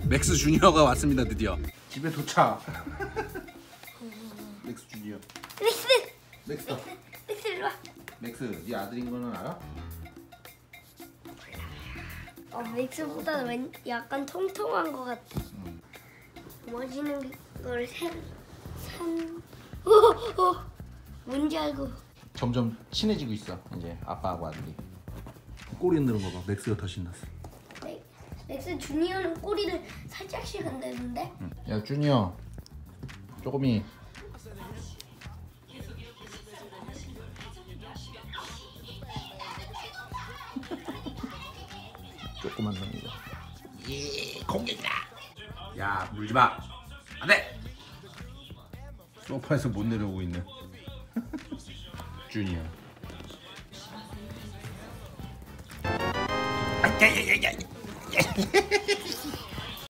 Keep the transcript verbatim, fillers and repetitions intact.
맥스 주니어가 왔습니다. 드디어 집에 도착. 맥스 주니어. 맥스. 맥스. 맥스 일로 와. 맥스, 네 아들인 거는 알아? 어, 맥스보다 왠 약간 통통한 것 같아. 응. 멋있는 걸 산. 산. 오, 오. 뭔지 알고. 점점 친해지고 있어. 이제 아빠하고 아들이. 꼬리 흔드는 거 봐. 맥스가 더 신났어. 맥, 맥스 주니어는 꼬리를 살짝씩 흔드는데. 응. 야 주니어, 조금이. 조그만 놈이다. 예, 공격이다. 야, 물지 마. 안 돼. 소파에서 못 내려오고 있는 주니어. 아야야야야.